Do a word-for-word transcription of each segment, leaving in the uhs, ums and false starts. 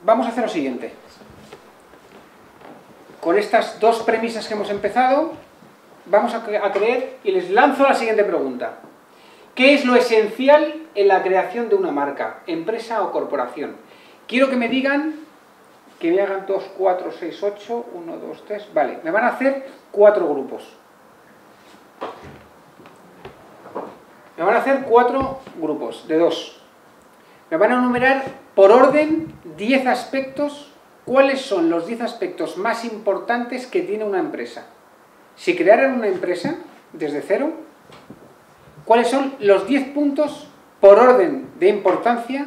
vamos a hacer lo siguiente. Con estas dos premisas que hemos empezado, vamos a, a creer y les lanzo la siguiente pregunta. ¿Qué es lo esencial en la creación de una marca, empresa o corporación? Quiero que me digan, que me hagan dos, cuatro, seis, ocho, uno, dos, tres, vale, me van a hacer cuatro grupos. Me van a hacer cuatro grupos de dos. Me van a enumerar por orden diez aspectos. ¿Cuáles son los diez aspectos más importantes que tiene una empresa? Si crearan una empresa desde cero, ¿cuáles son los diez puntos por orden de importancia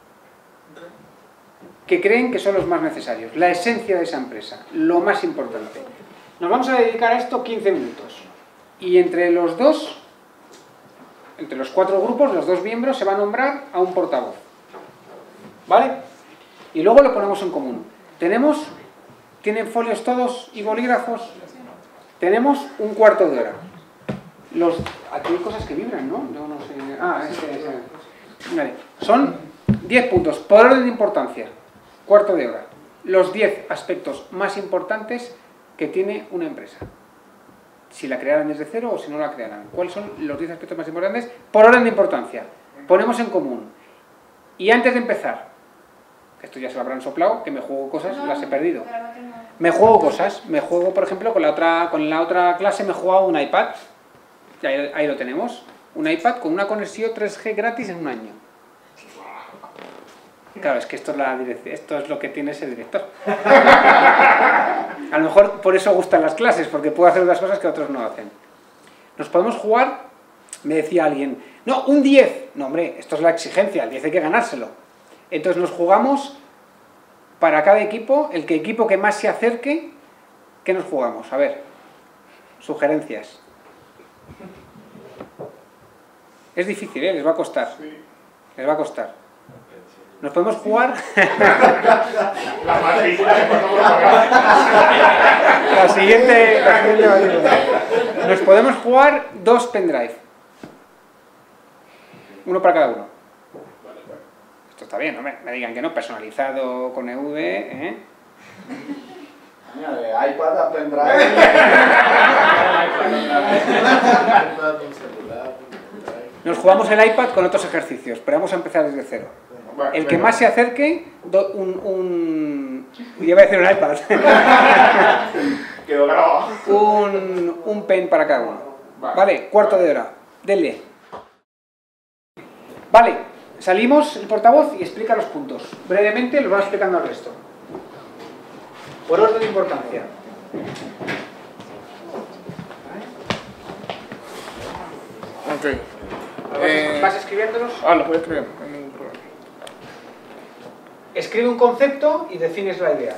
que creen que son los más necesarios? La esencia de esa empresa, lo más importante. Nos vamos a dedicar a esto quince minutos. Y entre los dos, entre los cuatro grupos, los dos miembros, se va a nombrar a un portavoz. ¿Vale? Y luego lo ponemos en común. Tenemos, ¿tienen folios todos y bolígrafos? Tenemos un cuarto de hora. Los, aquí hay cosas que vibran, ¿no? Yo no sé. Ah, ese, ese. Vale. Son diez puntos por orden de importancia. Cuarto de hora. Los diez aspectos más importantes que tiene una empresa. Si la crearan desde cero o si no la crearan. ¿Cuáles son los diez aspectos más importantes? Por orden de importancia. Ponemos en común. Y antes de empezar, esto ya se lo habrán soplado, que me juego cosas, no, las he perdido. Me juego cosas. Me juego, por ejemplo, con la otra, con la otra clase me he jugado un iPad. Ahí, ahí lo tenemos. Un iPad con una conexión tres G gratis en un año. Claro, es que esto es, la esto es lo que tiene ese director. A lo mejor por eso gustan las clases, porque puedo hacer unas cosas que otros no hacen. Nos podemos jugar, me decía alguien, no, un diez. No, hombre, esto es la exigencia, el diez hay que ganárselo. Entonces nos jugamos para cada equipo, el que equipo que más se acerque, ¿qué nos jugamos? A ver, sugerencias. Es difícil, ¿eh? Les va a costar. Les va a costar. Nos podemos jugar... La matrícula de cuando La siguiente... La siguiente... Nos podemos jugar dos pendrive. Uno para cada uno. Esto está bien, no me, me digan que no, personalizado con E V, ¿eh? De iPad a pendrive. Nos jugamos el iPad con otros ejercicios, pero vamos a empezar desde cero. El que más se acerque, do, un, un... iba a decir un iPad. Quedó grabado. un, un pen para cada uno. Vale, cuarto de hora. Denle. Vale, salimos el portavoz y explica los puntos. Brevemente los va explicando al resto. Por orden de importancia. Ok. ¿Vas, Eh, ¿Vas escribiéndolos? Ah, los voy a escribir, no hay ningún problema. Escribe un concepto y defines la idea.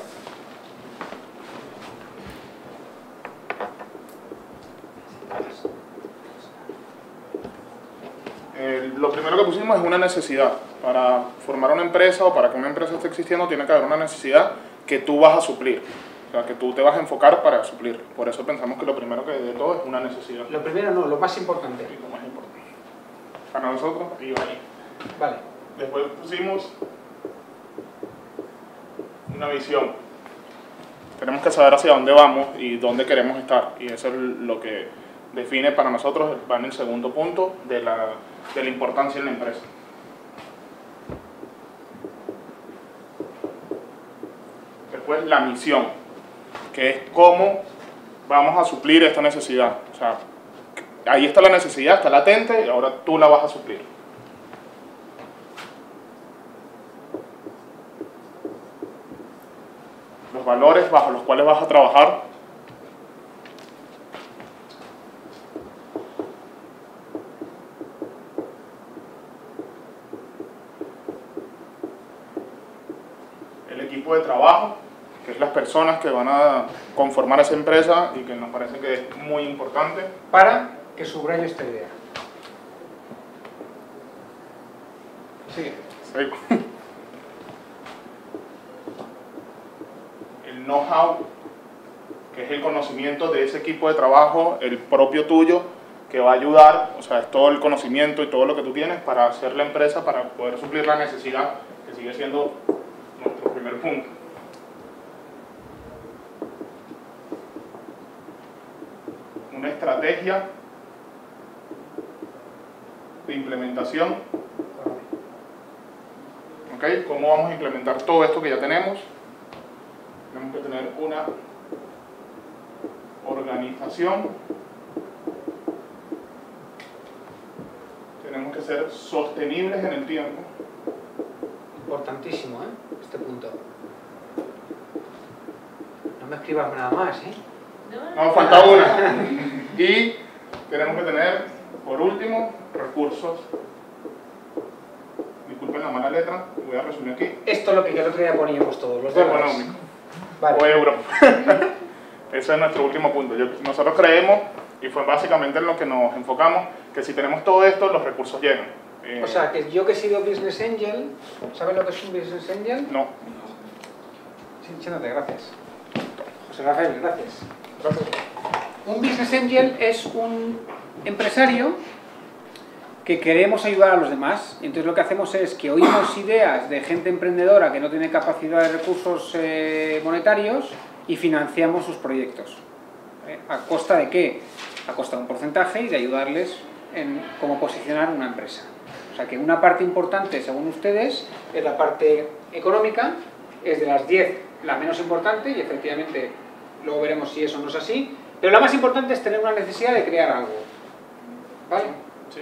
Eh, lo primero que pusimos es una necesidad. Para formar una empresa o para que una empresa esté existiendo tiene que haber una necesidad que tú vas a suplir. O sea, que tú te vas a enfocar para suplir. Por eso pensamos que lo primero que de todo es una necesidad. Lo primero no, lo más importante. Y lo más importante. Para nosotros, iba ahí. Vale. Después pusimos una visión. Tenemos que saber hacia dónde vamos y dónde queremos estar. Y eso es lo que define para nosotros, va en el segundo punto de la, de la importancia en la empresa. Después la misión, que es cómo vamos a suplir esta necesidad. O sea, ahí está la necesidad, está latente y ahora tú la vas a suplir. Los valores bajo los cuales vas a trabajar. El equipo de trabajo, que es las personas que van a conformar esa empresa y que nos parece que es muy importante. Para que subraye esta idea. Sigue. Sí. El know-how, que es el conocimiento de ese equipo de trabajo, el propio tuyo, que va a ayudar, o sea, es todo el conocimiento y todo lo que tú tienes para hacer la empresa, para poder suplir la necesidad, que sigue siendo nuestro primer punto. Una estrategia de implementación. ¿Ok? ¿Cómo vamos a implementar todo esto que ya tenemos? Tenemos que tener una organización. Tenemos que ser sostenibles en el tiempo. Importantísimo, ¿eh? Este punto. No me escribas nada más, ¿eh? No, falta una. Y tenemos que tener, por último, recursos. Disculpen la mala letra, voy a resumir aquí. Esto es lo que el otro día poníamos todos, los dólares. Económico. Vale. O euro. Ese es nuestro último punto. Yo- nosotros creemos, y fue básicamente en lo que nos enfocamos, que si tenemos todo esto, los recursos llegan. Eh, O sea, que yo que he sido Business Angel, ¿sabes lo que es un Business Angel? no. Sí, echándote, gracias. José Rafael, gracias. Gracias. Un Business Angel es un empresario que queremos ayudar a los demás. Entonces lo que hacemos es que oímos ideas de gente emprendedora que no tiene capacidad de recursos eh, monetarios y financiamos sus proyectos. ¿Eh? ¿A costa de qué? A costa de un porcentaje y de ayudarles en cómo posicionar una empresa. O sea que una parte importante, según ustedes, es la parte económica, es de las diez la menos importante y efectivamente luego veremos si eso no es así, pero la más importante es tener una necesidad de crear algo. ¿Vale? Sí.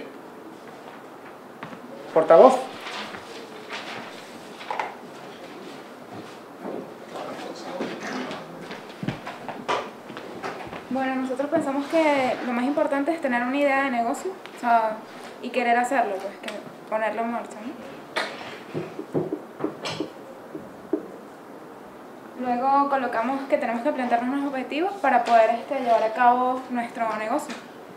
Portavoz. Bueno, nosotros pensamos que lo más importante es tener una idea de negocio, o sea, y querer hacerlo, pues, que ponerlo en marcha, ¿no? Luego colocamos que tenemos que plantearnos unos objetivos para poder este, llevar a cabo nuestro negocio.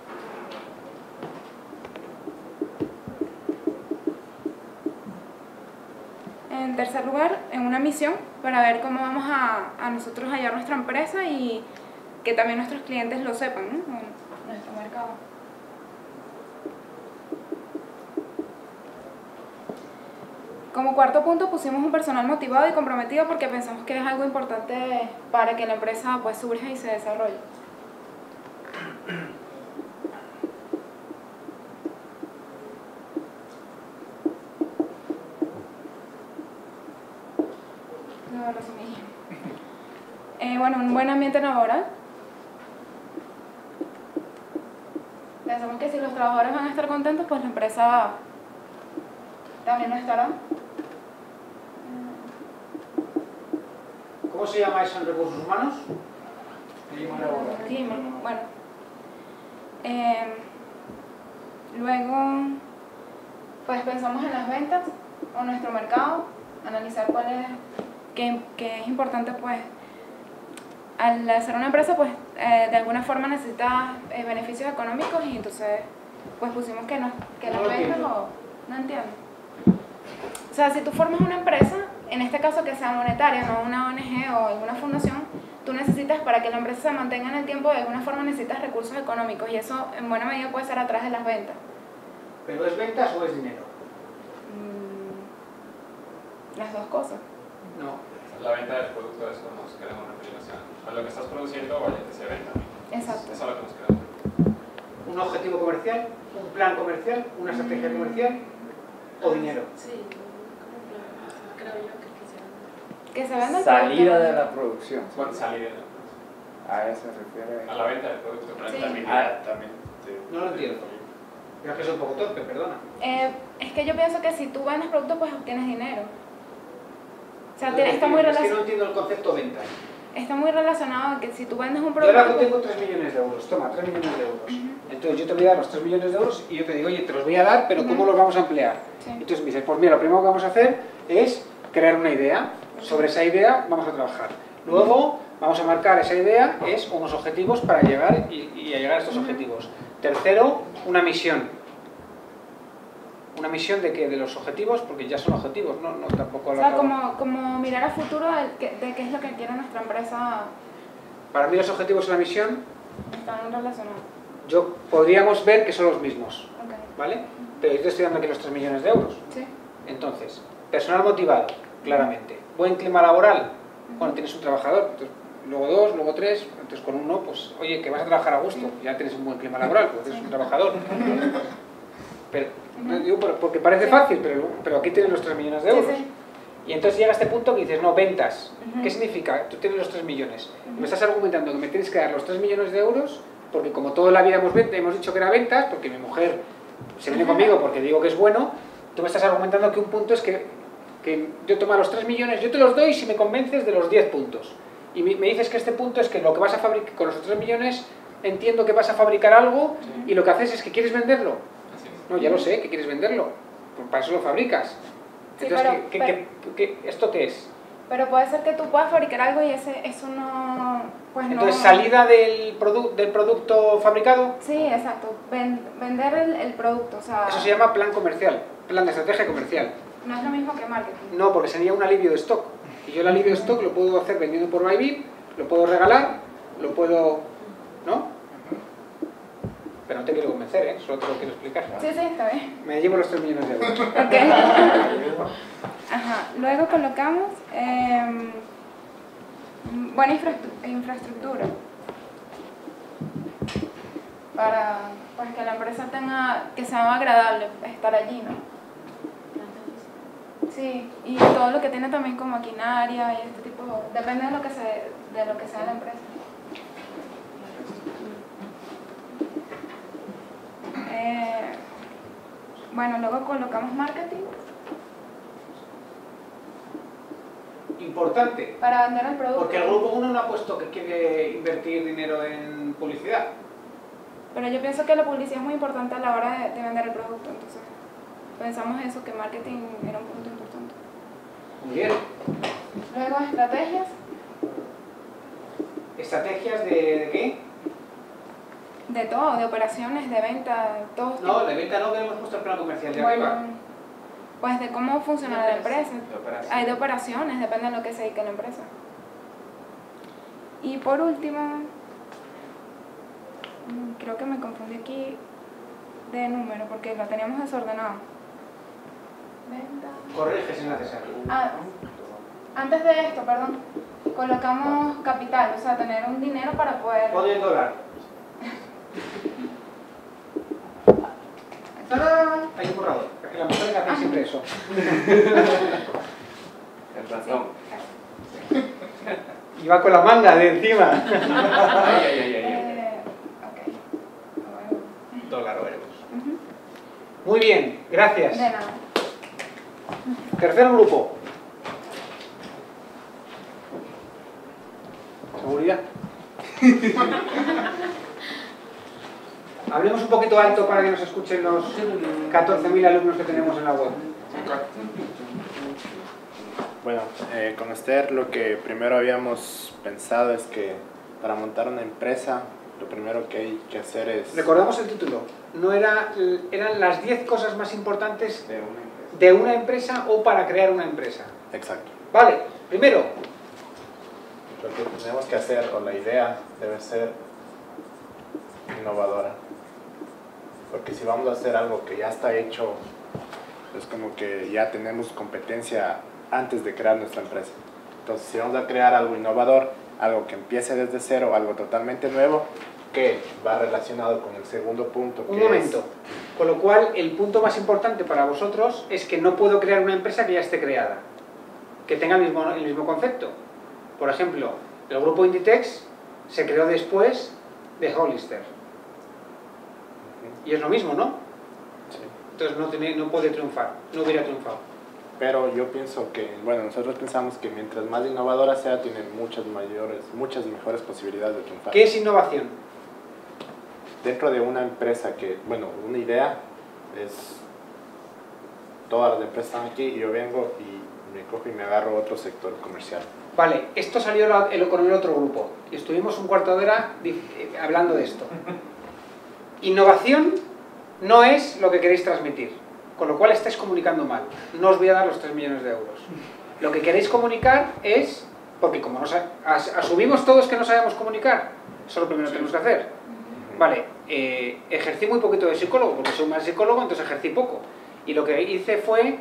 En tercer lugar, en una misión para ver cómo vamos a, a nosotros hallar nuestra empresa y que también nuestros clientes lo sepan, ¿no? En nuestro mercado. Como cuarto punto pusimos un personal motivado y comprometido porque pensamos que es algo importante para que la empresa pues surja y se desarrolle. Lo resumí. Eh, bueno, un buen ambiente laboral. Pensamos que si los trabajadores van a estar contentos, pues la empresa también lo estará. ¿Cómo se llama eso en recursos humanos? Clima, bueno. Eh, luego, pues pensamos en las ventas o nuestro mercado, analizar cuál es, qué, qué es importante, pues, al hacer una empresa, pues, eh, de alguna forma necesita eh, beneficios económicos y entonces, pues pusimos que, no, que No las lo ventas entiendo. o... No entiendo. O sea, si tú formas una empresa, en este caso que sea monetaria, no una O N G o alguna fundación, tú necesitas, para que la empresa se mantenga en el tiempo, de alguna forma necesitas recursos económicos y eso en buena medida puede ser a través de las ventas. ¿Pero es ventas o es dinero? Mm, las dos cosas. No. La venta del producto, eso nos queremos referir, o sea, a lo que estás produciendo, vaya, que se venda. Exacto. Es a lo que nos queremos referir. ¿Un objetivo comercial? ¿Un plan comercial? ¿Una estrategia comercial? ¿O dinero? Sí, creo yo que quisieran. Que se venda el Salida producto. de la producción. Bueno, salir de la- A eso se refiere. a la venta del producto. Sí. Rentabilidad también. No lo entiendo. Yo es que soy un poco torpe, perdona. Eh, es que yo pienso que si tú vendes producto, pues obtienes dinero. O sea, No tiene- está, muy entiendo, es que no relacion- entiendo el concepto venta. está muy relacionado que si tú vendes un Yo ahora producto... tengo tres millones de euros, toma, tres millones de euros. Entonces yo te voy a dar los tres millones de euros y yo te digo, oye, te los voy a dar, pero ¿cómo Ujú. los vamos a emplear? Sí. Entonces me dices, pues mira, lo primero que vamos a hacer es crear una idea. Sobre esa idea vamos a trabajar. Luego vamos a marcar esa idea, es unos objetivos para llegar y, y a llegar a estos objetivos. Tercero, una misión. ¿Una misión de qué? De los objetivos, porque ya son objetivos, no, no tampoco O lo sea, acabo. como, como mirar a futuro de, que- de qué es lo que quiere nuestra empresa, Para mí los objetivos y la misión, están relacionados. yo podríamos ver que son los mismos, Okay. ¿vale? Pero yo te estoy dando aquí los tres millones de euros. Sí. Entonces, personal motivado, claramente. buen clima laboral, bueno, tienes un trabajador, entonces, luego dos, luego tres, entonces con uno, pues, oye, que vas a trabajar a gusto, ya tienes un buen clima laboral, porque tienes un trabajador. Pero, no digo por- porque parece fácil, pero, pero aquí tienes los tres millones de Sí, euros. sí. Y entonces llega este punto que dices, no, ventas. Ujú. ¿Qué significa? Tú tienes los tres millones. Ujú. Me estás argumentando que me tienes que dar los tres millones de euros, porque como toda la vida hemos, ven- hemos dicho que era ventas, porque mi mujer se viene conmigo porque digo que es bueno, tú me estás argumentando que un punto es que, que yo tomo los tres millones, yo te los doy si me convences de los diez puntos. Y me me dices que este punto es que lo que vas a fabricar con los tres millones, entiendo que vas a fabricar algo y lo que haces es que quieres venderlo. Así es. No, ya lo sé, que quieres venderlo. Pues para eso lo fabricas. Sí, Entonces, pero- ¿qué- pero- qué- qué- qué- ¿esto qué es? Pero puede ser que tú puedas fabricar algo y ese, eso no... Pues Entonces, no... salida del, produ- del producto fabricado, Sí, exacto. Ven- vender el, el producto, o sea... eso se llama plan comercial, plan de estrategia comercial. No es lo mismo que marketing. No, porque sería un alivio de stock. Y yo el alivio de stock lo puedo hacer vendiendo por Bybit, lo puedo regalar, lo puedo... ¿no? Pero no te quiero convencer, ¿eh? Solo te lo quiero explicar. Sí, sí, está bien. Me llevo los tres millones de euros. Ok. Ajá. Luego colocamos em, buena infrastru- infraestructura para pues, que la empresa tenga, que sea agradable estar allí, ¿no? Sí, y todo lo que tiene también con maquinaria y este tipo, depende de lo que se, de lo que sea la empresa. Eh, bueno, luego colocamos marketing Importante, para vender el producto. porque el grupo uno no ha puesto que quiere invertir dinero en publicidad. Pero yo pienso que la publicidad es muy importante a la hora de, de vender el producto, entonces pensamos eso, que marketing era un punto importante. Muy bien. Luego estrategias, ¿Estrategias de, de qué? de todo, de operaciones, de venta, todo. No, de venta no, que hemos puesto el plan comercial de Bueno, arriba. pues de cómo funciona la empresa. De operación. Hay de operaciones, depende de lo que se dedique la empresa. Y por último, mm, creo que me confundí aquí de número porque lo teníamos desordenado. Venta. Corrige si es necesario. Ah, antes de esto, perdón, colocamos capital, o sea, tener un dinero para poder... Pon el dólar. ¡Tarán! Hay un borrador. Es que las mujeres hacen siempre eso. El ratón. Y va con la manga de encima. Ay, ay, ay, ay, ay. Eh, ok. Dólar o euros. Ujú. Muy bien, gracias. De nada. Tercer grupo. Seguridad. Hablemos un poquito alto para que nos escuchen los catorce mil alumnos que tenemos en la web. Bueno, eh, con Esther lo que primero habíamos pensado es que para montar una empresa, lo primero que hay que hacer es... Recordamos el título. No era, eran las diez cosas más importantes De una empresa. de una empresa o para crear una empresa. Exacto. Vale, primero, Lo que tenemos que hacer, o la idea, debe ser innovadora. Porque si vamos a hacer algo que ya está hecho, es como que ya tenemos competencia antes de crear nuestra empresa. Entonces, si vamos a crear algo innovador, algo que empiece desde cero, algo totalmente nuevo, que va relacionado con el segundo punto, que un momento. es... Con lo cual, el punto más importante para vosotros es que no puedo crear una empresa que ya esté creada, que tenga el mismo, el mismo concepto. Por ejemplo, el grupo Inditex se creó después de Hollister. Y es lo mismo, ¿no? Sí. Entonces no, tiene, no puede triunfar, no hubiera triunfado. Pero yo pienso que, bueno, nosotros pensamos que mientras más innovadora sea, tiene muchas mayores, muchas mejores posibilidades de triunfar. ¿Qué es innovación? Dentro de una empresa que, bueno, una idea es, todas las empresas están aquí y yo vengo y me cojo y me agarro otro sector comercial. Vale, esto salió la- el- con el otro grupo y estuvimos un cuarto de hora di- eh, hablando de esto. Innovación no es lo que queréis transmitir, con lo cual estáis comunicando mal. No os voy a dar los tres millones de euros. Lo que queréis comunicar es, porque como nos a- as- asumimos todos que no sabemos comunicar, eso es lo primero que tenemos que hacer. Vale, eh, ejercí muy poquito de psicólogo, porque soy más psicólogo, entonces ejercí poco. Y lo que hice fue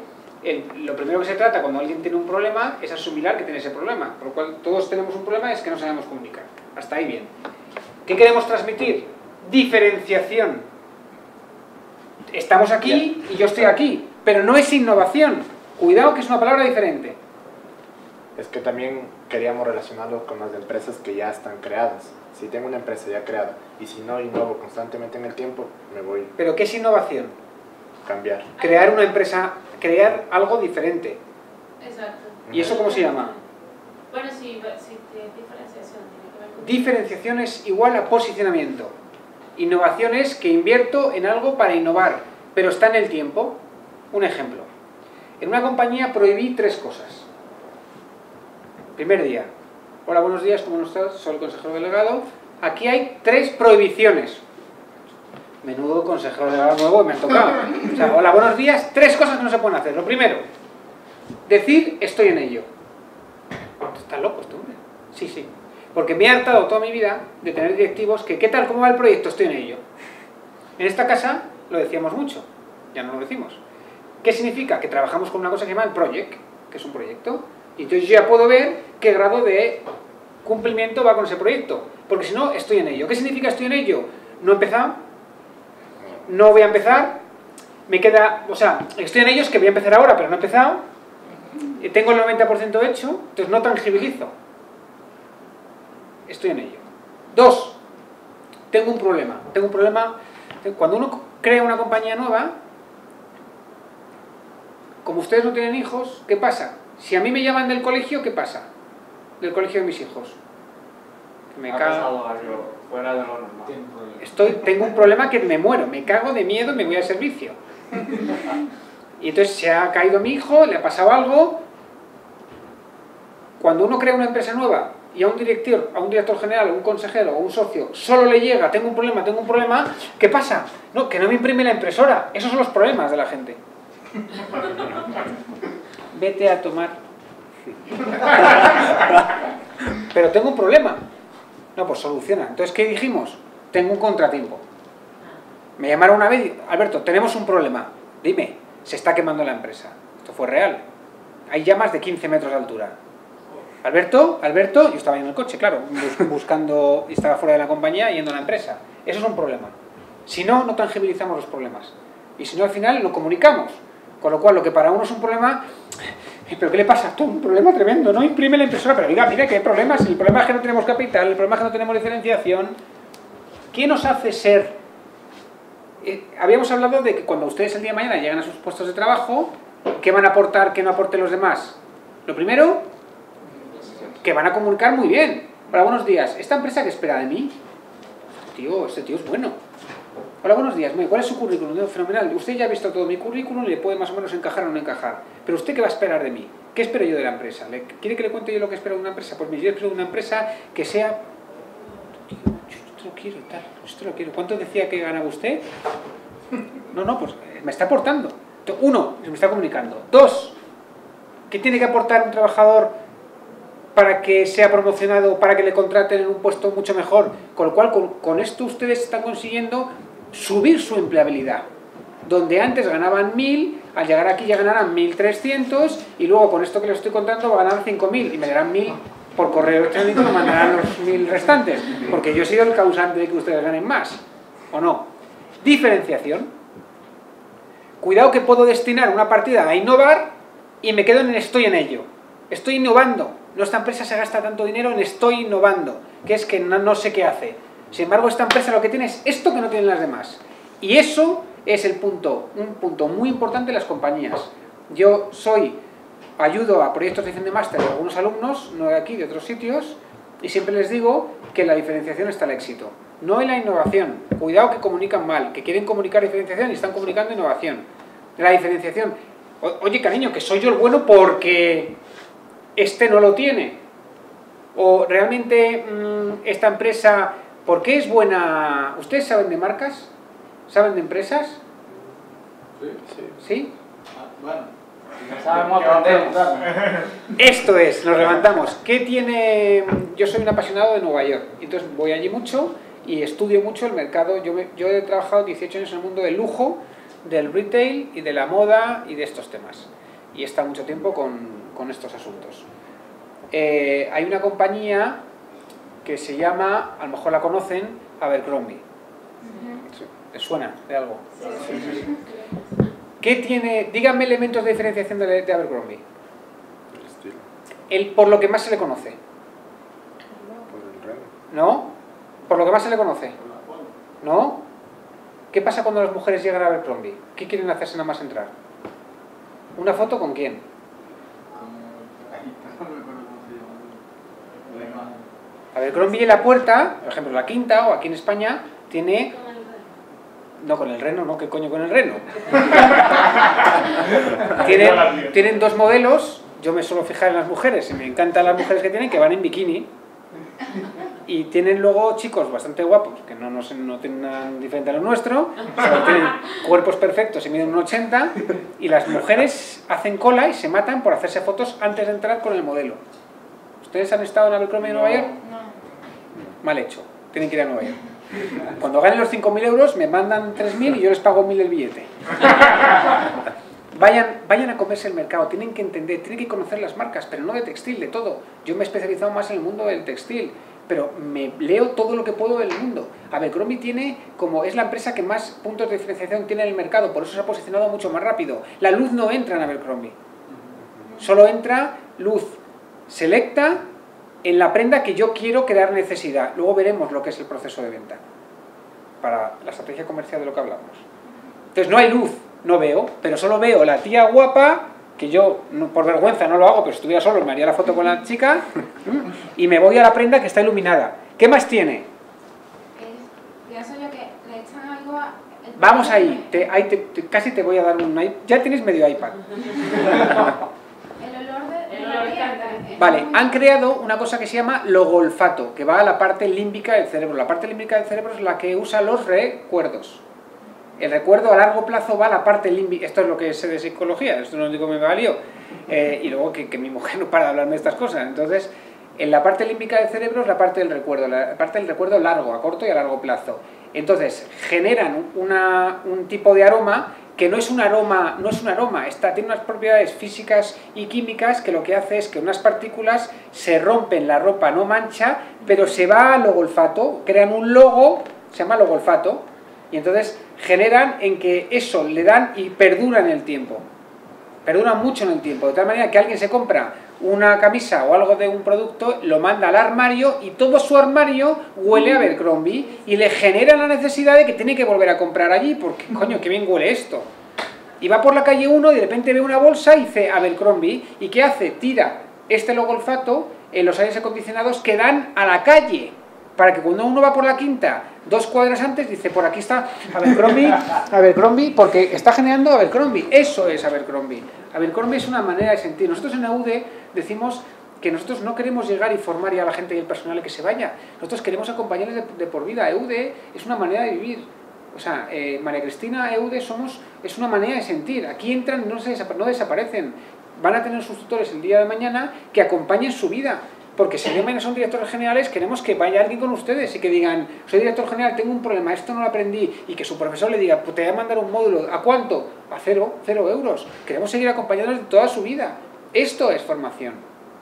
el- lo primero que se trata cuando alguien tiene un problema es asumir que tiene ese problema, por lo cual todos tenemos un problema, es que no sabemos comunicar. Hasta ahí bien. ¿Qué queremos transmitir? Diferenciación. Estamos aquí y yo estoy aquí, pero no es innovación. Cuidado que es una palabra diferente. Es que también queríamos relacionarlo con las empresas que ya están creadas. Si tengo una empresa ya creada y si no innovo constantemente en el tiempo, me voy ¿Pero qué es innovación? a cambiar. Crear una empresa, crear algo diferente. Exacto. ¿Y eso cómo se llama? Bueno, sí, va- sí, tiene diferenciación. Tiene que ver con... Diferenciación es igual a posicionamiento. Innovación es que invierto en algo para innovar, pero está en el tiempo. Un ejemplo. En una compañía prohibí tres cosas. Primer día. Hola, buenos días, ¿cómo estás? Soy el consejero delegado. Aquí hay tres prohibiciones. Menudo consejero delegado nuevo me ha tocado. O sea, hola, buenos días, tres cosas que no se pueden hacer. Lo primero, decir estoy en ello. ¿Estás loco tú, hombre? Sí, sí. Porque me he hartado toda mi vida de tener directivos que, ¿qué tal? ¿Cómo va el proyecto? Estoy en ello. En esta casa lo decíamos mucho, ya no lo decimos. ¿Qué significa? Que trabajamos con una cosa que se llama el project, que es un proyecto. Y entonces yo ya puedo ver qué grado de cumplimiento va con ese proyecto. Porque si no, estoy en ello. ¿Qué significa estoy en ello? No he empezado, no voy a empezar, me queda, o sea, estoy en ello es que voy a empezar ahora, pero no he empezado, y tengo el noventa por ciento hecho, entonces no tangibilizo. Estoy en ello. Dos, tengo un problema. Tengo un problema, cuando uno crea una compañía nueva, como ustedes no tienen hijos, ¿qué pasa? Si a mí me llaman del colegio, ¿qué pasa? Del colegio de mis hijos. Me Ha cago. pasado algo fuera de lo normal. Estoy, tengo un problema que me muero, me cago de miedo y me voy al servicio. Y entonces se ha caído mi hijo, le ha pasado algo. Cuando uno crea una empresa nueva y a un director, a un director general, a un consejero o un socio solo le llega, tengo un problema, tengo un problema, ¿qué pasa? No, que no me imprime la impresora. Esos son los problemas de la gente. Vete a tomar. Pero tengo un problema. No, pues soluciona. Entonces, ¿qué dijimos? Tengo un contratiempo. Me llamaron una vez y, Alberto, tenemos un problema. Dime, se está quemando la empresa. Esto fue real. Hay llamas de quince metros de altura. Alberto, Alberto, yo estaba en el coche, claro, bus- buscando, y estaba fuera de la compañía yendo a la empresa. Eso es un problema. Si no, no tangibilizamos los problemas. Y si no, al final lo comunicamos. Con lo cual, lo que para uno es un problema, ¿pero qué le pasa? Esto es un problema tremendo, no imprime la impresora, pero diga, mira que hay problemas, el problema es que no tenemos capital, el problema es que no tenemos diferenciación. ¿Qué nos hace ser? Eh, habíamos hablado de que cuando ustedes el día de mañana llegan a sus puestos de trabajo, ¿qué van a aportar que no aporten los demás? Lo primero, que van a comunicar muy bien. Hola, buenos días, ¿esta empresa qué espera de mí? Tío, este tío es bueno. Hola, buenos días, ¿cuál es su currículum? No, fenomenal, usted ya ha visto todo mi currículum y le puede más o menos encajar o no encajar. Pero ¿usted qué va a esperar de mí? ¿Qué espero yo de la empresa? ¿Le- ¿Quiere que le cuente yo lo que espero de una empresa? Pues mire, yo espero de una empresa que sea... Tío, yo esto lo quiero, tal, esto lo quiero. ¿Cuánto decía que ganaba usted? No, no, pues eh, me está aportando. Uno, me está comunicando. Dos, ¿qué tiene que aportar un trabajador para que sea promocionado, para que le contraten en un puesto mucho mejor? Con lo cual, con, con esto ustedes están consiguiendo subir su empleabilidad. Donde antes ganaban mil, al llegar aquí ya ganarán mil trescientos y luego con esto que les estoy contando va a ganar cinco mil y me darán mil por correo electrónico, me mandarán los mil restantes, porque yo he sido el causante de que ustedes ganen más, ¿o no? Diferenciación. Cuidado que puedo destinar una partida a innovar y me quedo en estoy en ello. Estoy innovando. Nuestra empresa se gasta tanto dinero en estoy innovando, que es que no, no sé qué hace. Sin embargo, esta empresa lo que tiene es esto que no tienen las demás. Y eso es el punto, un punto muy importante de las compañías. Yo soy, ayudo a proyectos de edición de máster de algunos alumnos, no de aquí, de otros sitios, y siempre les digo que la diferenciación está el éxito. No en la innovación. Cuidado que comunican mal, que quieren comunicar diferenciación y están comunicando innovación. La diferenciación. O, oye, cariño, que soy yo el bueno porque este no lo tiene. O realmente mmm, esta empresa, ¿por qué es buena? ¿Ustedes saben de marcas? ¿Saben de empresas? Sí. Sí. ¿Sí? Ah, bueno. Si no sabemos, aprendemos. Esto es, nos levantamos. ¿Qué tiene? Yo soy un apasionado de Nueva York, entonces voy allí mucho y estudio mucho el mercado. Yo, me, yo he trabajado dieciocho años en el mundo del lujo, del retail y de la moda y de estos temas. y está mucho tiempo con, con estos asuntos. Eh, hay una compañía que se llama, a lo mejor la conocen, Abercrombie. ¿Les suena de algo? Sí, sí, sí. ¿Qué tiene? Díganme elementos de diferenciación de, de Abercrombie. El estilo. El, por lo que más se le conoce. Por el reno. ¿No? Por lo que más se le conoce. ¿No? ¿Qué pasa cuando las mujeres llegan a Abercrombie? ¿Qué quieren hacerse nada más entrar? ¿Una foto con quién? Abercrombie en la puerta, por ejemplo la Quinta o aquí en España, tiene... No, con el reno, no, ¿qué coño con el reno? tienen, tienen dos modelos, yo me suelo fijar en las mujeres, y me encantan las mujeres que tienen, que van en bikini. Y tienen luego chicos bastante guapos, que no, no, no tienen nada diferente a lo nuestro, solo tienen cuerpos perfectos y miden un ochenta, y las mujeres hacen cola y se matan por hacerse fotos antes de entrar con el modelo. ¿Ustedes han estado en Abercrombie de Nueva York? No. Mal hecho, tienen que ir a Nueva York. Cuando ganen los cinco mil euros me mandan tres mil y yo les pago mil el billete. Vayan, vayan a comerse el mercado, tienen que entender, tienen que conocer las marcas, pero no de textil, de todo. Yo me he especializado más en el mundo del textil, pero me leo todo lo que puedo del mundo. Abercrombie tiene, como es la empresa que más puntos de diferenciación tiene en el mercado, por eso se ha posicionado mucho más rápido. La luz no entra en Abercrombie, solo entra luz selecta en la prenda que yo quiero crear necesidad. Luego veremos lo que es el proceso de venta para la estrategia comercial de lo que hablamos. Entonces no hay luz, no veo, pero solo veo la tía guapa, que yo no, por vergüenza no lo hago, pero si estuviera solo me haría la foto con la chica, y me voy a la prenda que está iluminada. ¿Qué más tiene? Eh, pienso yo que le echan algo a... el- Vamos ahí, te, ahí te- te- casi te voy a dar un iPad. Ya tienes medio iPad. El olor de, El de la olor piel. que- Es Vale, muy- han creado una cosa que se llama logolfato, que va a la parte límbica del cerebro. La parte límbica del cerebro es la que usa los recuerdos. El recuerdo a largo plazo va a la parte límbica. Esto es lo que sé de psicología, esto no digo que me valió. Eh, y luego que, que mi mujer no para de hablarme de estas cosas. Entonces, en la parte límbica del cerebro es la parte del recuerdo, la parte del recuerdo largo, a corto y a largo plazo. Entonces, generan una, un tipo de aroma que no es un aroma, no es un aroma, está, tiene unas propiedades físicas y químicas que lo que hace es que unas partículas se rompen, la ropa no mancha, pero se va al logolfato, crean un logo, se llama logolfato, y entonces generan en que eso le dan y perdura en el tiempo. Perdura mucho en el tiempo, de tal manera que alguien se compra una camisa o algo de un producto, lo manda al armario y todo su armario huele a Abercrombie y le genera la necesidad de que tiene que volver a comprar allí, porque coño, qué bien huele esto. Y va por la calle uno y de repente ve una bolsa y dice Abercrombie, ¿y qué hace? Tira este logolfato en los aires acondicionados que dan a la calle, para que cuando uno va por la Quinta, dos cuadras antes, dice, por aquí está Abercrombie, Abercrombie, porque está generando Abercrombie. Eso es Abercrombie. Abercrombie es una manera de sentir. Nosotros en E U D E decimos que nosotros no queremos llegar y formar ya a la gente y el personal que se vaya. Nosotros queremos acompañarles de, de por vida. E U D E es una manera de vivir. O sea, eh, María Cristina, E U D E somos, es una manera de sentir. Aquí entran, no, se desapa- no desaparecen. Van a tener sus tutores el día de mañana que acompañen su vida. Porque si de menos son directores generales, queremos que vaya alguien con ustedes y que digan, soy director general, tengo un problema, esto no lo aprendí, y que su profesor le diga, pues te voy a mandar un módulo, ¿a cuánto? A cero, cero euros. Queremos seguir acompañándoles de toda su vida. Esto es formación.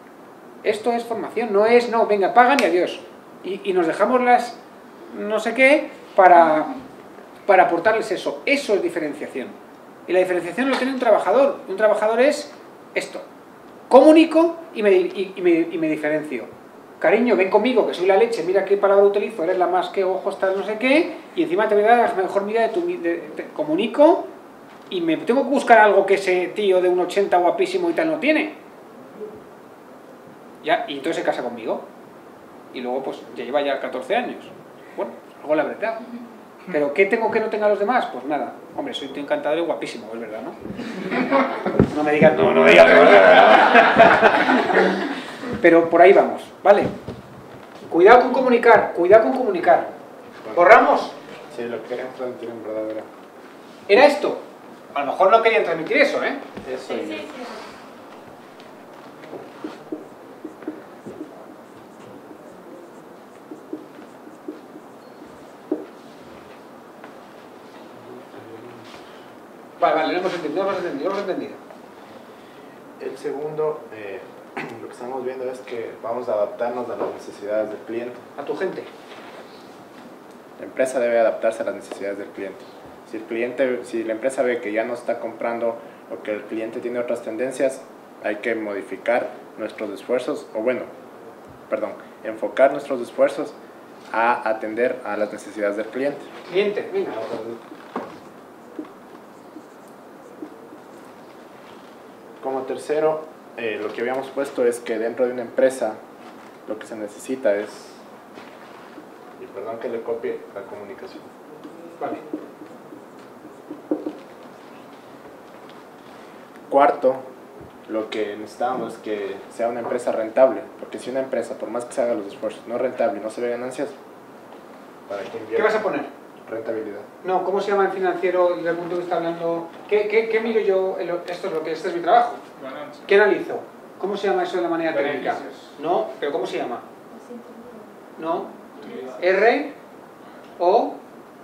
Esto es formación, no es, no, venga, pagan y adiós. Y, y nos dejamos las no sé qué para, para aportarles eso. Eso es diferenciación. Y la diferenciación lo tiene un trabajador. Un trabajador es esto. Comunico y me, y, y, me, y me diferencio. Cariño, ven conmigo, que soy la leche, mira qué palabra utilizo, eres la más que ojos, tal, no sé qué, y encima te voy a dar la mejor medida de tu... De, te comunico y me tengo que buscar algo que ese tío de un ochenta guapísimo y tal no tiene. Ya, y entonces se casa conmigo. Y luego pues ya lleva ya catorce años. Bueno, algo le habré dado. ¿Pero qué tengo que no tenga los demás? Pues nada. Hombre, soy un tío encantador y guapísimo, es verdad, ¿no? No me digas, no, no me digas. Pero por ahí vamos, ¿vale? Cuidado con comunicar, cuidado con comunicar. ¿Borramos? Sí, lo que queríamos transmitir en verdad era ¿Era esto? A lo mejor no querían transmitir eso, ¿eh? eso. Sí, y- sí, sí. Vale, vale, lo hemos entendido, lo hemos entendido, lo hemos entendido. segundo, eh, lo que estamos viendo es que vamos a adaptarnos a las necesidades del cliente. A tu gente. La empresa debe adaptarse a las necesidades del cliente. Si, el cliente, si la empresa ve que ya no está comprando o que el cliente tiene otras tendencias, hay que modificar nuestros esfuerzos, o bueno, perdón, enfocar nuestros esfuerzos a atender a las necesidades del cliente. Cliente, venga. Como tercero, eh, lo que habíamos puesto es que dentro de una empresa lo que se necesita es, y perdón que le copie, la comunicación. Vale. Cuarto, lo que necesitamos es que sea una empresa rentable, porque si una empresa, por más que se haga los esfuerzos, no es rentable y no se ve ganancias, ¿para qué invierte? ¿Qué vas a poner? Rentabilidad. No, ¿cómo se llama en financiero desde el punto de vista hablando? ¿Qué, qué, qué miro yo? en lo- Esto es lo que este es mi trabajo. Ganancia. ¿Qué analizo? ¿Cómo se llama eso de la manera técnica? Beneficios. No, pero ¿cómo se llama? No. R, O,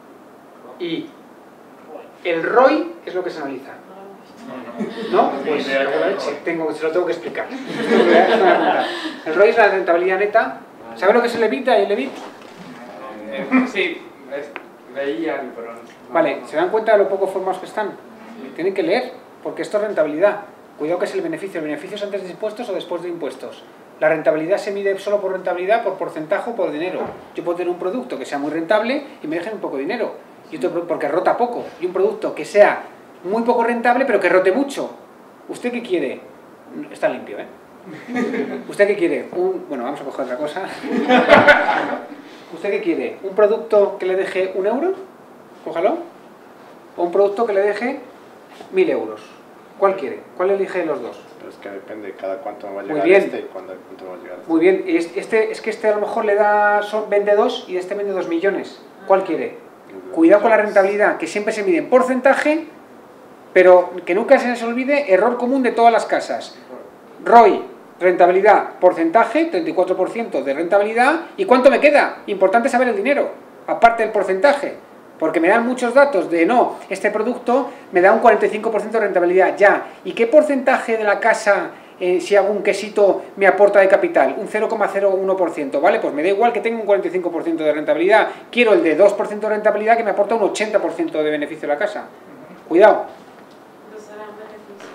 I. El R O I es lo que se analiza. ¿No? Pues tengo, se lo tengo que explicar. El R O I es la rentabilidad neta. ¿Sabe lo que es el EBITDA y el EBIT? Eh, sí, es, veía, pero no. Vale, ¿se dan cuenta de lo poco formados que están? Tienen que leer, porque esto es rentabilidad. Cuidado que es el beneficio. ¿El beneficio es antes de impuestos o después de impuestos? La rentabilidad se mide solo por rentabilidad, por porcentaje o por dinero. Yo puedo tener un producto que sea muy rentable y me dejen un poco de dinero, y otro porque rota poco. Y un producto que sea muy poco rentable pero que rote mucho. ¿Usted qué quiere? Está limpio, ¿eh? ¿Usted qué quiere? Un... Bueno, vamos a coger otra cosa. ¿Usted qué quiere? ¿Un producto que le deje un euro? Cójalo. ¿O un producto que le deje mil euros? ¿Cuál quiere? ¿Cuál elige de los dos? Pero es que depende de cada cuánto me va a Muy llegar bien. este y cuándo, cuánto me va a llegar este. Muy bien, es- este, es que este a lo mejor le da, son, vende dos y este vende dos millones. ¿Cuál quiere? Cuidado con la rentabilidad, que siempre se mide en porcentaje, pero que nunca se les olvide, error común de todas las casas. R O I, rentabilidad, porcentaje, treinta y cuatro por ciento de rentabilidad. ¿Y cuánto me queda? Importante saber el dinero, aparte del porcentaje. Porque me dan muchos datos de, no, este producto me da un cuarenta y cinco por ciento de rentabilidad, ya. ¿Y qué porcentaje de la casa, eh, si hago un quesito, me aporta de capital? Un cero coma cero uno por ciento, ¿vale? Pues me da igual que tenga un cuarenta y cinco por ciento de rentabilidad. Quiero el de dos por ciento de rentabilidad que me aporta un ochenta por ciento de beneficio a la casa. Cuidado. Entonces era un beneficio.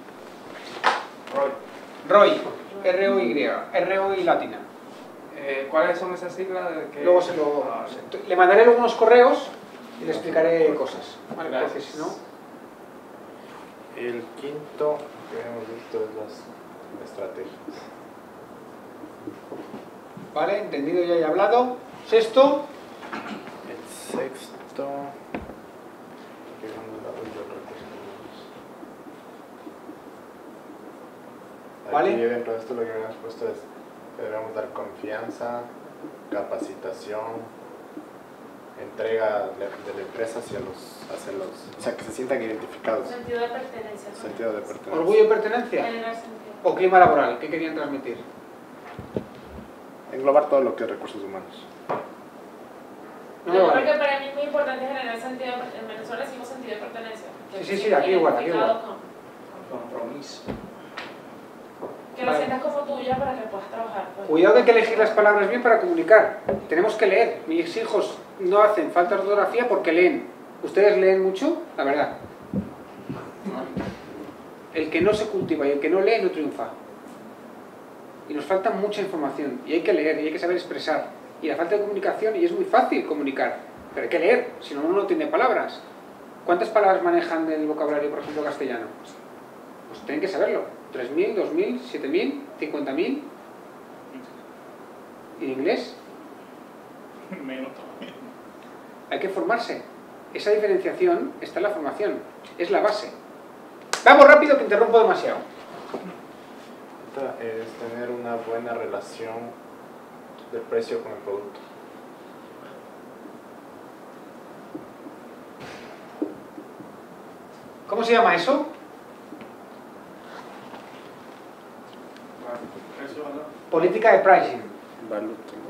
Roy, R O I, R O Y, R O I latina. eh, ¿cuáles son esas siglas? De que... Luego se lo... Ah, sí. Le mandaré luego unos correos y le explicaré cosas, ¿vale? Porque Gracias. si no... El quinto que hemos visto es las estrategias. ¿Vale? Entendido ya y hablado. Sexto, El sexto, que vamos a hablar de recursos humanos. Vale. Aquí dentro de esto lo que habíamos puesto es que debemos dar confianza, capacitación, entrega de de la empresa hacia los, hacia los, o sea, que se sientan identificados, Sentido de pertenencia. ¿no? sentido de pertenencia. orgullo y pertenencia. Generar sentido. O clima laboral, ¿qué querían transmitir? Englobar todo lo que es recursos humanos. No me Yo vale. creo que para mí es muy importante generar sentido, en Venezuela decimos sentido de pertenencia. Sí, sí, sí, aquí igual, aquí igual. Con- Compromiso. Que lo Vale. sientas como tuya para que puedas trabajar. pues. Cuidado que hay que elegir las palabras bien para comunicar. Tenemos que leer. Mis hijos no hacen falta de ortografía porque leen. ¿Ustedes leen mucho? La verdad. El que no se cultiva y el que no lee no triunfa. Y nos falta mucha información. Y hay que leer y hay que saber expresar. Y la falta de comunicación, y es muy fácil comunicar, pero hay que leer, si no uno no tiene palabras. ¿Cuántas palabras manejan del vocabulario, por ejemplo, castellano? Pues tienen que saberlo. ¿tres mil, dos mil, siete mil, cincuenta mil? ¿Y en inglés? Menos todavía. Hay que formarse. Esa diferenciación está en la formación. Es la base. Vamos rápido que interrumpo demasiado. Otra es tener una buena relación de precio con el producto. ¿Cómo se llama eso? Eso, ¿no? Política de pricing. Valuting.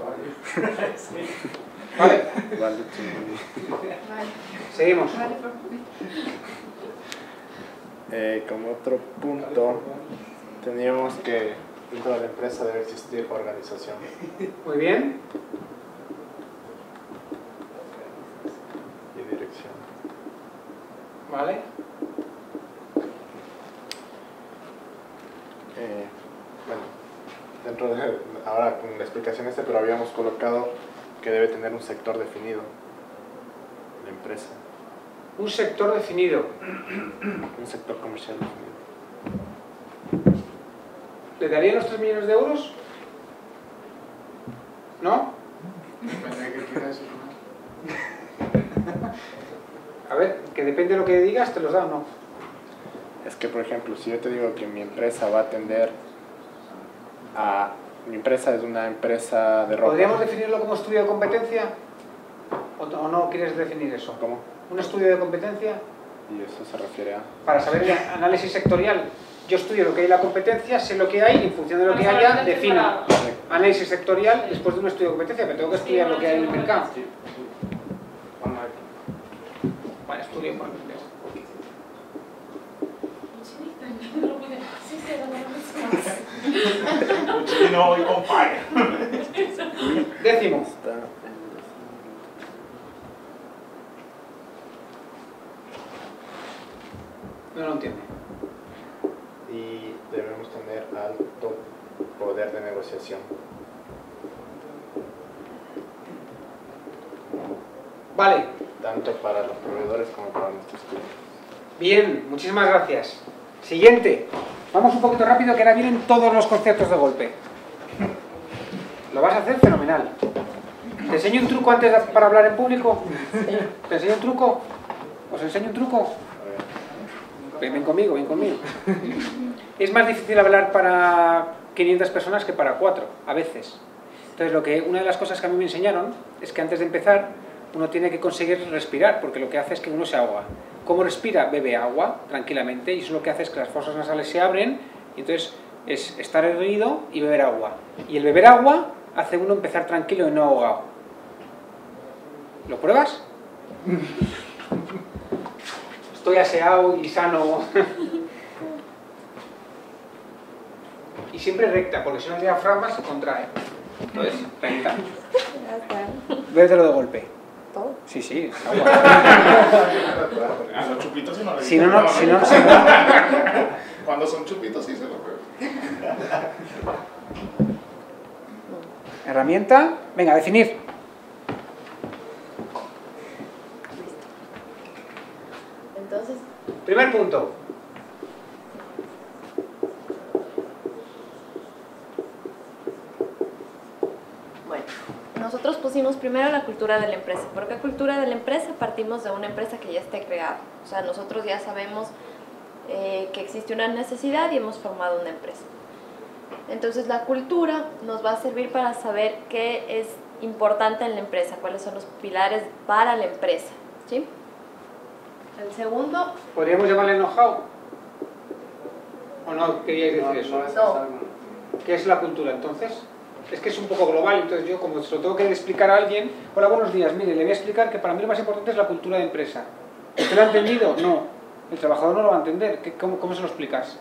Vale, Valuting. seguimos. Eh, como otro punto, Tendríamos que dentro de la empresa debe existir organización. Muy bien. Y dirección. Vale. Eh, bueno, dentro de, ahora con la explicación este, pero habíamos colocado que debe tener un sector definido, la empresa, Un sector definido. un sector comercial definido. ¿Le darían los tres millones de euros? ¿No? Depende de qué quieras decir. A ver, que depende de lo que digas, ¿te los da o no? Es que, por ejemplo, si yo te digo que mi empresa va a atender a... Mi empresa es una empresa de ropa. ¿Podríamos definirlo como estudio de competencia? ¿O no, o no quieres definir eso? ¿Cómo? ¿Un estudio de competencia? Y eso se refiere a... Para saber el análisis sectorial. Yo estudio lo que hay en la competencia, sé lo que hay, y en función de lo que haya, defino. Análisis sectorial después de un estudio de competencia, pero tengo que estudiar lo que hay en el mercado. Vale, estudio en competencia. No, y compare. Décimo. No lo entiendo. Y debemos tener alto poder de negociación. Vale. Tanto para los proveedores como para nuestros clientes. Bien, muchísimas gracias. Siguiente. Vamos un poquito rápido que ahora vienen todos los conceptos de golpe. Lo vas a hacer fenomenal. ¿Te enseño un truco antes de, para hablar en público? ¿Te enseño un truco? ¿Os enseño un truco? Ven, ven conmigo, ven conmigo. Es más difícil hablar para quinientas personas que para cuatro, a veces. Entonces, lo que, una de las cosas que a mí me enseñaron es que antes de empezar uno tiene que conseguir respirar, porque lo que hace es que uno se ahoga. ¿Cómo respira? Bebe agua tranquilamente, y eso lo que hace es que las fosas nasales se abren, y entonces es estar erguido y beber agua. Y el beber agua hace uno empezar tranquilo y no ahogado. ¿Lo pruebas? Estoy aseado y sano. Y siempre recta, porque si no el diafragma se contrae. Entonces, recta. Bébetelo de golpe. ¿Todo? Sí, sí, agua. A los chupitos sí no le Si no, no, si no, si no. Cuando son chupitos sí se lo veo. Herramienta. Venga, definir. Entonces, Primer punto. bueno, nosotros pusimos primero la cultura de la empresa. ¿Por qué cultura de la empresa? Partimos de una empresa que ya esté creada. O sea, nosotros ya sabemos eh, que existe una necesidad y hemos formado una empresa. Entonces, la cultura nos va a servir para saber qué es importante en la empresa, cuáles son los pilares para la empresa, ¿sí? El segundo... ¿Podríamos llamarle know-how? ¿O no queríais decir No, eso? no es No. algo. ¿Qué es la cultura entonces? Es que es un poco global, entonces yo como se lo tengo que explicar a alguien, hola, buenos días, mire, le voy a explicar que para mí lo más importante es la cultura de empresa. ¿Usted lo ha entendido? No. El trabajador no lo va a entender. ¿Qué- ¿Cómo, cómo se lo explicas?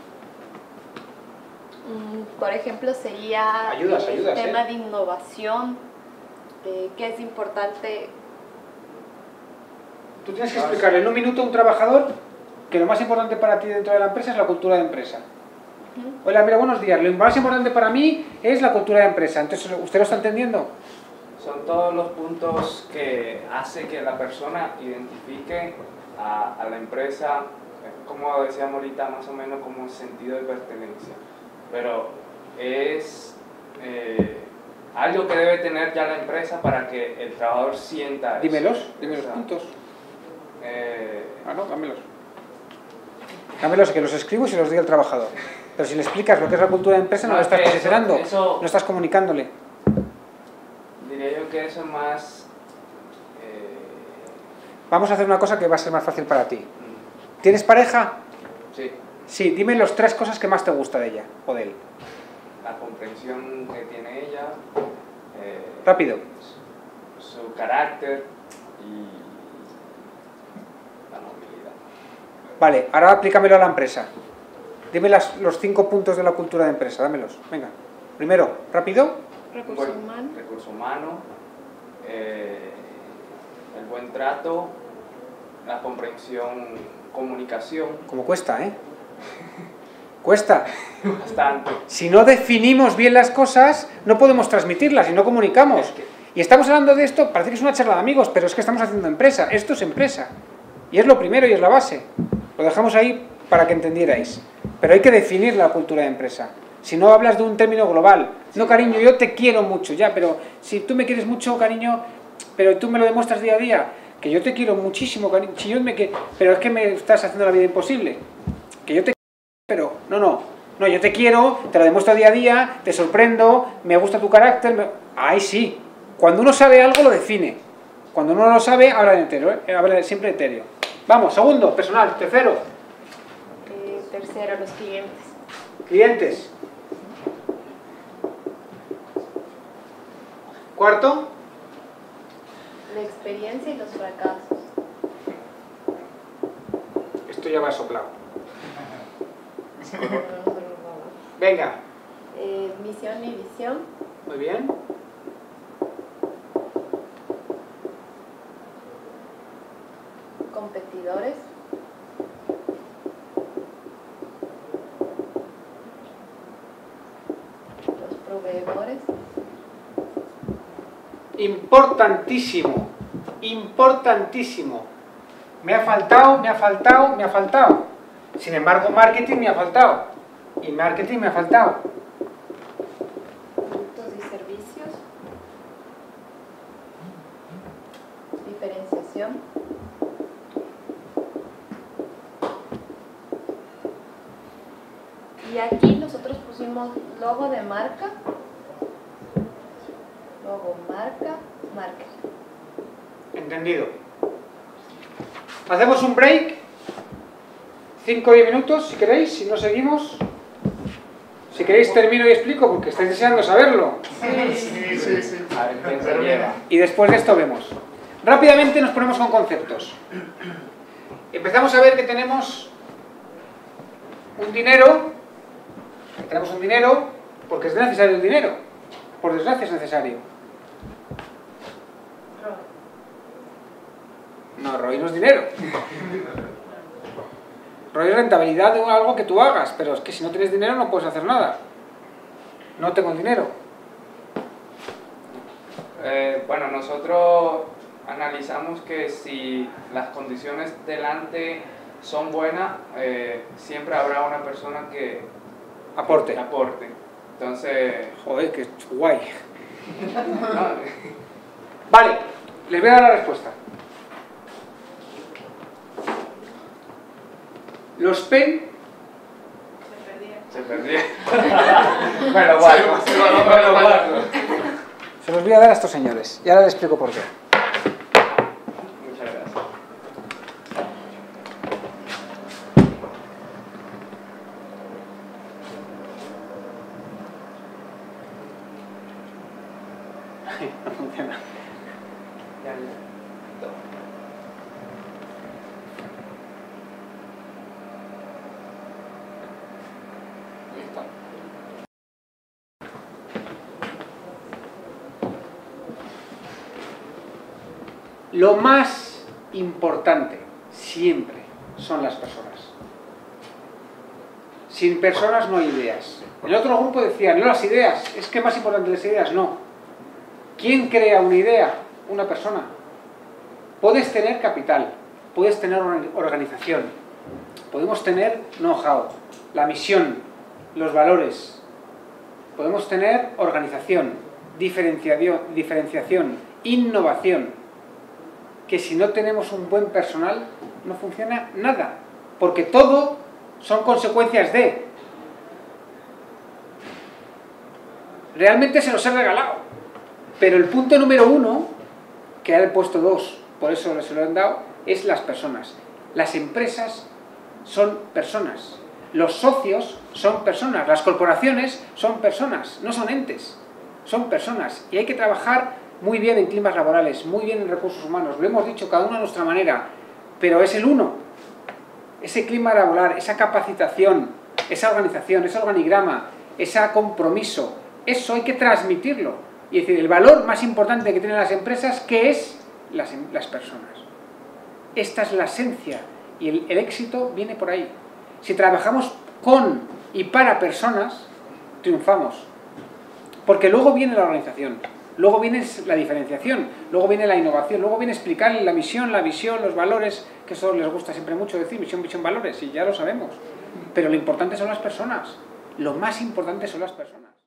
Mm, Por ejemplo, sería Ayudas, el ayudas, tema ¿eh? de innovación, eh, que es importante. Tú tienes que explicarle en un minuto a un trabajador que lo más importante para ti dentro de la empresa es la cultura de empresa. Ujú. Hola, mira, buenos días. Lo más importante para mí es la cultura de empresa. Entonces, ¿usted lo está entendiendo? Son todos los puntos que hace que la persona identifique a, a la empresa, eh, como decíamos ahorita, más o menos como sentido de pertenencia. Pero es eh, algo que debe tener ya la empresa para que el trabajador sienta eso. Dímelos, dime los O sea, puntos. eh, Ah, no, dámelos. Dámelos, que los escribo y se los diga al trabajador. Pero si le explicas lo que es la cultura de empresa, no, No, lo estás es que eso- posicionando, eso- no estás comunicándole. diría yo que eso es más... eh, Vamos a hacer una cosa que va a ser más fácil para ti. mm, ¿Tienes pareja? sí, Sí, dime las tres cosas que más te gusta de ella o de él. la comprensión que tiene ella, eh, Rápido. su, su carácter y la movilidad. Vale, ahora aplícamelo a la empresa. Dime las, los cinco puntos de la cultura de empresa, dámelos. Venga. Primero, rápido. Recursos Buen- humanos. Recurso humano, eh, el buen trato, la comprensión, comunicación, Como cuesta, ¿eh? Cuesta. bastante. Si no definimos bien las cosas, no podemos transmitirlas y no comunicamos. Es que- Y estamos hablando de esto, parece que es una charla de amigos, pero es que estamos haciendo empresa. Esto es empresa. Y es lo primero y es la base. Lo dejamos ahí para que entendierais. Pero hay que definir la cultura de empresa. Si no hablas de un término global. No, cariño, yo te quiero mucho, ya, pero si tú me quieres mucho, cariño, pero tú me lo demuestras día a día, que yo te quiero muchísimo, cariño, si yo me que... pero es que me estás haciendo la vida imposible. Que yo te pero no, no, no, yo te quiero, te lo demuestro día a día, te sorprendo, me gusta tu carácter, me... ahí sí. Cuando uno sabe algo lo define. Cuando uno no lo sabe, habla en etéreo, ¿eh? Habla siempre etéreo. Vamos, segundo, personal. Tercero, Eh, tercero, los clientes. clientes. Cuarto, La experiencia y los fracasos. esto ya va soplado. Venga, Eh, misión y visión. muy bien. Competidores. Los proveedores. Importantísimo, importantísimo. Me ha faltado, me ha faltado, me ha faltado. Sin embargo, marketing me ha faltado. Y marketing me ha faltado. Productos y servicios. Diferenciación. Y aquí nosotros pusimos logo de marca. Logo, marca, marketing. Entendido. Hacemos un break. cinco o diez minutos, si queréis, si no seguimos. Si queréis termino y explico, porque estáis deseando saberlo. Sí, sí, sí. A ver quién se lleva. Y después de esto vemos. Rápidamente nos ponemos con conceptos. Empezamos a ver que tenemos un dinero, que tenemos un dinero porque es necesario el dinero. Por desgracia es necesario. No, R O I no es dinero. R O I es rentabilidad de algo que tú hagas, pero es que si no tienes dinero no puedes hacer nada. No tengo dinero. Eh, bueno, nosotros analizamos que si las condiciones delante son buenas, eh, siempre habrá una persona que Aporte. que aporte. Entonces, Joder, qué guay. no, Vale, les voy a dar la respuesta. Los P E N se perdía. Me lo guardo. Sí, sí, bueno, Me lo bueno, guardo. se los voy a dar a estos señores. Y ahora les explico por qué. Muchas gracias. No funciona. Ya, ya. Listo. Lo más importante siempre son las personas. Sin personas no hay ideas. En el otro grupo decían, no las ideas, es que más importante las ideas, no. ¿Quién crea una idea? Una persona. Puedes tener capital, puedes tener una organización, podemos tener know-how, la misión, los valores, podemos tener organización, diferenciación, diferenciación, innovación, que si no tenemos un buen personal no funciona nada, porque todo son consecuencias de. Realmente se los he regalado, pero el punto número uno, que ha puesto dos, por eso se lo han dado, es las personas. Las empresas son personas, los socios son personas, las corporaciones son personas, no son entes, son personas, y hay que trabajar muy bien en climas laborales, muy bien en recursos humanos, lo hemos dicho cada uno a nuestra manera, pero es el uno, ese clima laboral, esa capacitación, esa organización, ese organigrama, ese compromiso, eso hay que transmitirlo. Y decir, el valor más importante que tienen las empresas, ¿qué es? Las, las personas. Esta es la esencia y el, el éxito viene por ahí. Si trabajamos con y para personas, triunfamos. Porque luego viene la organización, luego viene la diferenciación, luego viene la innovación, luego viene explicar la misión, la visión, los valores, que eso les gusta siempre mucho decir, misión, visión, valores, y ya lo sabemos. Pero lo importante son las personas, lo más importante son las personas.